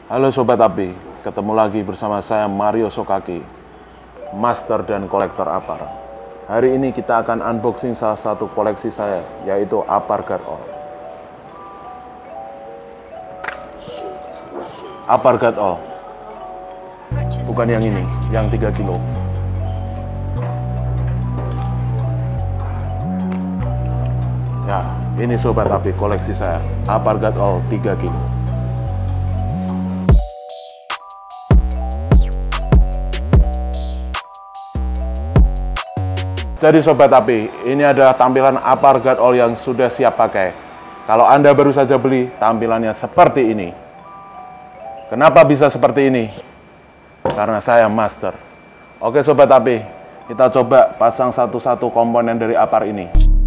Halo Sobat Api, ketemu lagi bersama saya Mario Sokaki, Master dan Kolektor Apar. Hari ini kita akan unboxing salah satu koleksi saya, yaitu Apar God All. Apar God All, bukan yang ini, yang 3 kilo. Ya, ini Sobat Api koleksi saya, Apar God All 3 kilo. Jadi Sobat Api, ini adalah tampilan Apar God All yang sudah siap pakai. Kalau Anda baru saja beli, tampilannya seperti ini. Kenapa bisa seperti ini? Karena saya master. Oke Sobat Api, kita coba pasang satu-satu komponen dari Apar ini.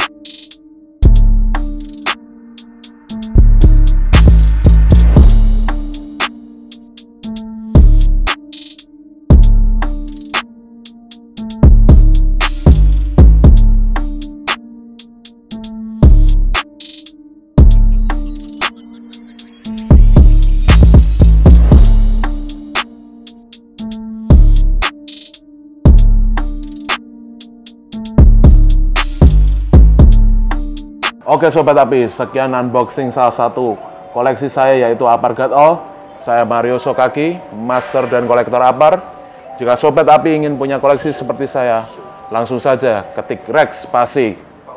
Oke Sobat Api, sekian unboxing salah satu koleksi saya, yaitu Apar God All. Saya Mario Sokaki, Master dan Kolektor Apar. Jika Sobat Api ingin punya koleksi seperti saya, langsung saja ketik Rex spasi.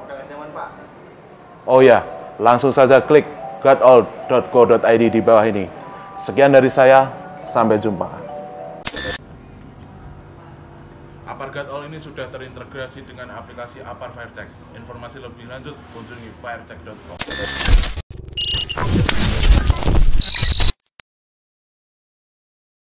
Oh ya, langsung saja klik godall.co.id di bawah ini. Sekian dari saya, sampai jumpa. Apar God All ini sudah terintegrasi dengan aplikasi Apar Firecheck. Informasi lebih lanjut kunjungi firecheck.com.